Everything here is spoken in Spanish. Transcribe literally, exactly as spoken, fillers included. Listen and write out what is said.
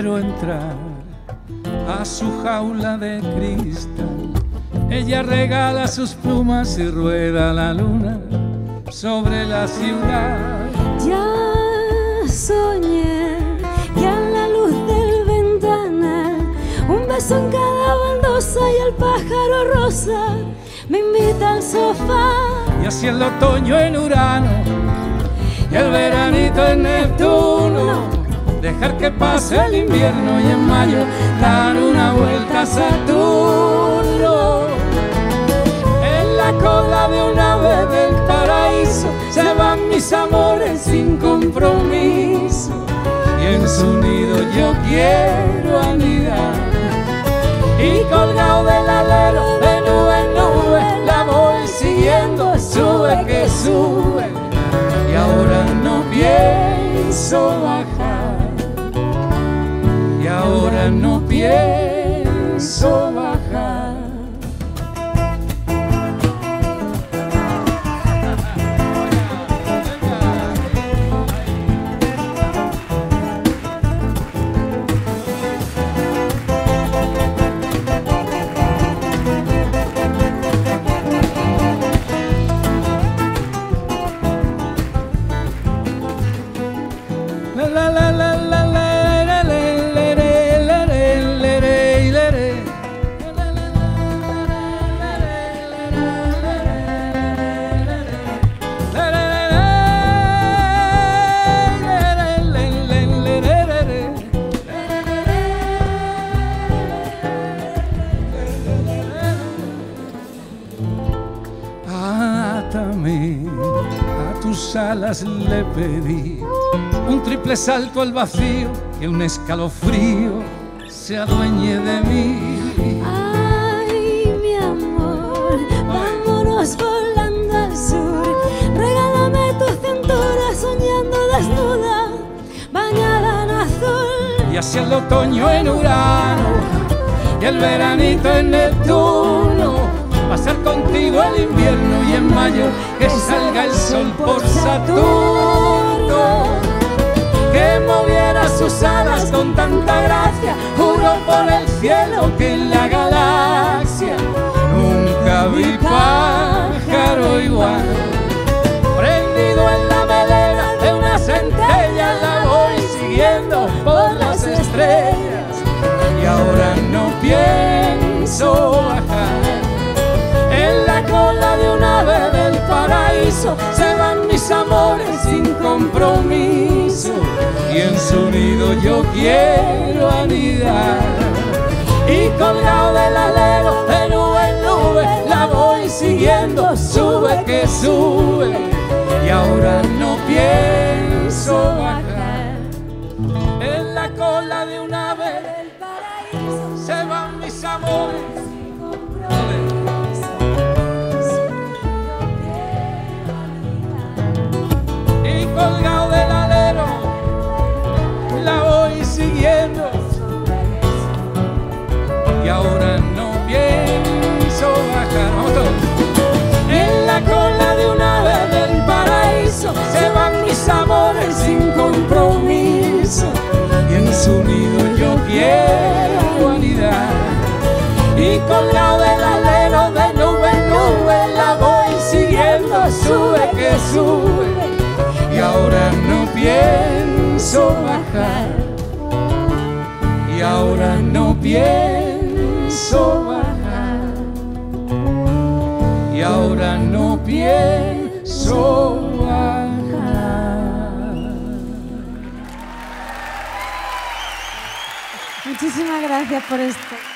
quiero entrar a su jaula de cristal. Ella regala sus plumas y rueda la luna sobre la ciudad. Ya soñé que a la luz del ventanal, un beso en cada baldosa y el pájaro rosa me invita al sofá. Y así el otoño en Urano y el veranito en Neptuno, dejar que pase el invierno y en mayo dar una vuelta a Saturno. En la cola de un ave del paraíso se van mis amores sin compromiso, y en su nido yo quiero anidar. Y colgado del alero de nube en nube la voy siguiendo, sube que sube, y ahora no pienso bajar. Y ahora no pienso bajar. La la la la la la. Átame a tus alas, le pedí un triple salto al vacío, que un escalofrío se adueñe de mí. Ay, mi amor, vámonos volando al sur. Regálame tu cintura soñando desnuda, bañada en azul. Y así el otoño en Urano y el veranito en Neptuno, pasar contigo el invierno y en mayo que salga el sol por Saturno. Que moviera sus alas con tanta gracia, juro por el cielo que en la galaxia nunca vi pájaro igual. Prendido en la melena de una centella la voy siguiendo por las estrellas, y ahora no pienso bajar. En la cola de un ave del paraíso se van mis amores sin compromiso, y en su nido yo quiero anidar. Y colgado del alero de nube en nube la voy siguiendo, sube que sube, y ahora no pienso bajar. En la cola de un ave del paraíso se van mis amores sin compromiso. Colgado del alero la voy siguiendo, y ahora no pienso bajar. Vamos todos. En la cola de un ave del paraíso se van mis amores sin compromiso, y en su nido yo quiero anidar. Y colgado del alero de nube en nube la voy siguiendo, sube que sube, y ahora no pienso bajar. Y ahora no pienso bajar. Y ahora no pienso bajar. Muchísimas gracias por esto.